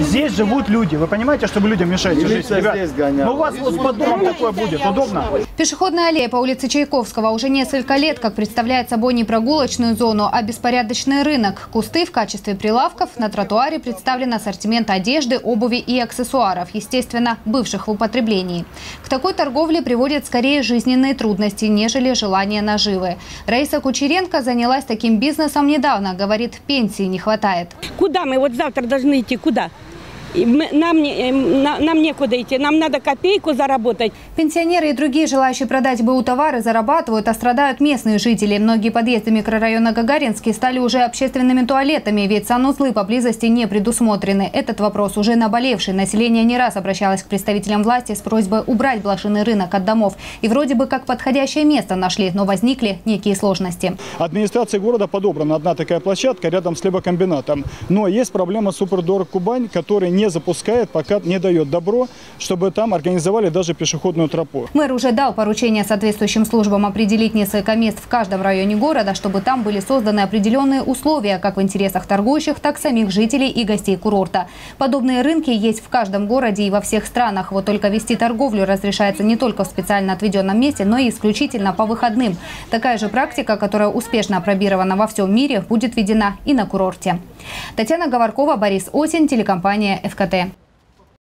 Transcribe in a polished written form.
Здесь живут люди. Вы понимаете, чтобы людям мешать жить? Ну у вас вот под домом такое будет. Удобно? Пешеходная аллея по улице Чайковского уже несколько лет как представляет собой не прогулочную зону, а беспорядочный рынок. Кусты в качестве прилавков, на тротуаре представлен ассортимент одежды, обуви и аксессуаров, естественно, бывших в употреблении. К такой торговле приводят скорее жизненные трудности, нежели желание наживы. Раиса Кучеренко занялась таким бизнесом недавно. Говорит, пенсии не хватает. Куда мы вот завтра должны идти? Куда? Нам некуда идти, нам надо копейку заработать. Пенсионеры и другие желающие продать БУ товары зарабатывают, а страдают местные жители. Многие подъезды микрорайона Гагаринский стали уже общественными туалетами, ведь санузлы поблизости не предусмотрены. Этот вопрос уже наболевший. Население не раз обращалось к представителям власти с просьбой убрать блошиный рынок от домов. И вроде бы как подходящее место нашли, но возникли некие сложности. Администрации города подобрана одна такая площадка рядом с хлебокомбинатом. Но есть проблема Супердорог Кубань, который не запускает, пока не дает добро, чтобы там организовали даже пешеходную тропу. Мэр уже дал поручение соответствующим службам определить несколько мест в каждом районе города, чтобы там были созданы определенные условия, как в интересах торгующих, так и самих жителей и гостей курорта. Подобные рынки есть в каждом городе и во всех странах. Вот только вести торговлю разрешается не только в специально отведенном месте, но и исключительно по выходным. Такая же практика, которая успешно опробирована во всем мире, будет введена и на курорте. Татьяна Говоркова, Борис Осин, телекомпания ФКТ.